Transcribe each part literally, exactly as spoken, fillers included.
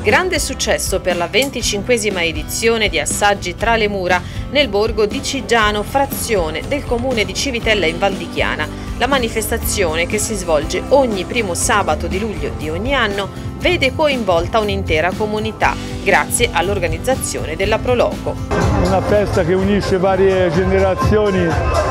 Grande successo per la venticinquesima edizione di Assaggi tra le mura nel borgo di Ciggiano, frazione del comune di Civitella in Val di Chiana. La manifestazione, che si svolge ogni primo sabato di luglio di ogni anno, vede coinvolta un'intera comunità, grazie all'organizzazione della Proloco. Una festa che unisce varie generazioni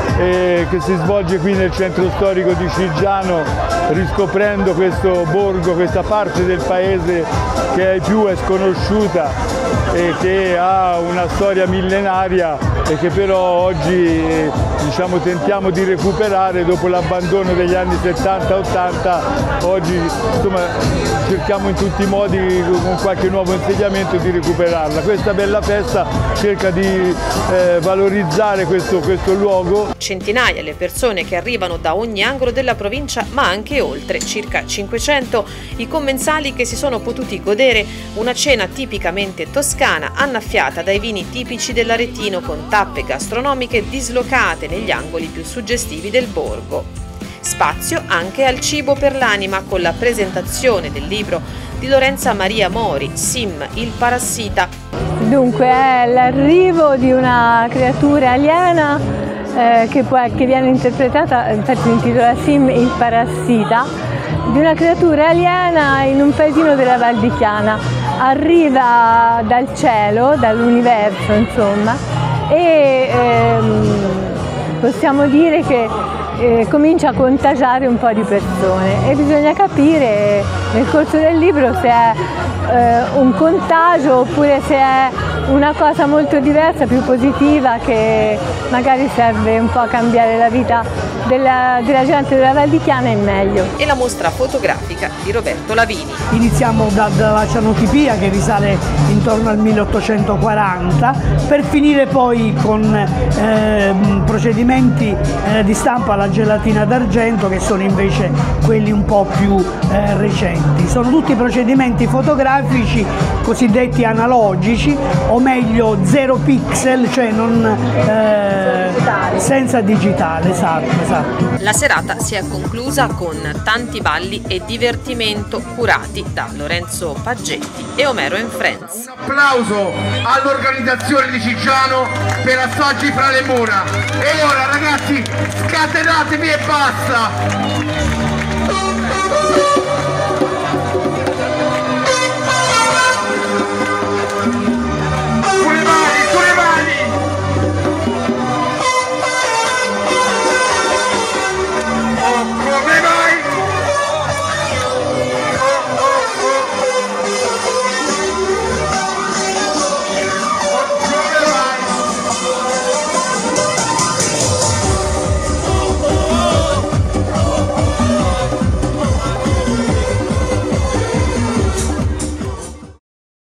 e che si svolge qui nel centro storico di Ciggiano, riscoprendo questo borgo, questa parte del paese che ai più è sconosciuta e che ha una storia millenaria e che però oggi diciamo, tentiamo di recuperare dopo l'abbandono degli anni settanta ottanta. Oggi insomma, cerchiamo in tutti i modi con qualche nuovo insediamento di recuperarla. Questa bella festa cerca di eh, valorizzare questo, questo luogo. Centinaia le persone che arrivano da ogni angolo della provincia, ma anche oltre, circa cinquecento i commensali che si sono potuti godere una cena tipicamente toscana, annaffiata dai vini tipici dell'Aretino con tappe gastronomiche dislocate negli angoli più suggestivi del borgo. Spazio anche al cibo per l'anima con la presentazione del libro di Lorenza Maria Mori, Sim, il parassita. Dunque è l'arrivo di una creatura aliena eh, che, poi, che viene interpretata, infatti si intitola Sim, il parassita, di una creatura aliena in un paesino della Val di Chiana. Arriva dal cielo, dall'universo insomma, e ehm, possiamo dire che eh, comincia a contagiare un po' di persone e bisogna capire nel corso del libro se è eh, un contagio oppure se è una cosa molto diversa, più positiva, che magari serve un po' a cambiare la vita della, della gente della Val di Chiana in meglio. E la mostra fotografica di Roberto Lavini. Iniziamo da, dalla cianotipia, che risale intorno al milleottocentoquaranta, per finire poi con eh, procedimenti eh, di stampa alla gelatina d'argento, che sono invece quelli un po' più eh, recenti. Sono tutti procedimenti fotografici cosiddetti analogici, o meglio zero pixel, cioè non, eh, digitale. senza digitale, esatto, esatto. La serata si è conclusa con tanti balli e divertimento curati da Lorenzo Paggetti e Omero and Friends. Un applauso all'organizzazione di Ciggiano per Assaggi fra le mura. E ora ragazzi, scatenatevi e basta!